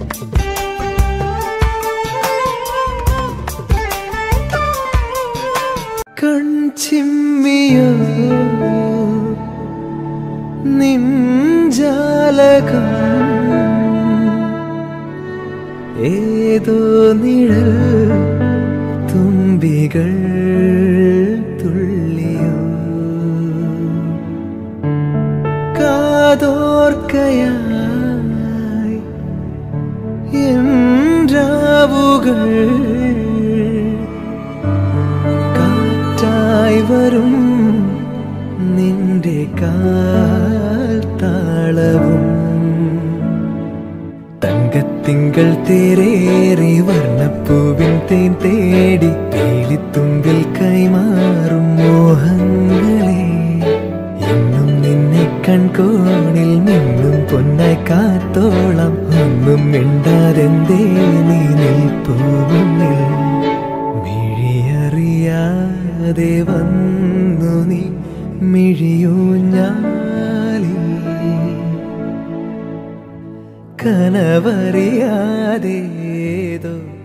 കൺചിമ്മിയോ നിൻജാലകം ഏതോ നിഴൽ തുമ്പികൾ തുള്ളിയോ കാതോർക്കയായി എൻ രാവുകൾ കാറ്റായി വരും നിന്റെ കാൽ താളവും തങ്കത്തിങ്കൾ തേരേറി വർണ്ണപ്പൂവിൻ തേൻ തേടി തേളിത്തുമ്പിൽ കൈമാറും മോഹങ്ങളെ എന്നും നിന്നെ കൺകോണിൽ നിന്നും പൊന്നായി കാത്തോളം ഒന്നും മിണ്ടാതെന്തേ നീ നിൽപ്പൂവുന്നിൽ മിഴിയറിയാതെ വന്നു നീ മിഴിയൂഞ്ഞാലിൽ കനവറിയാതേതോ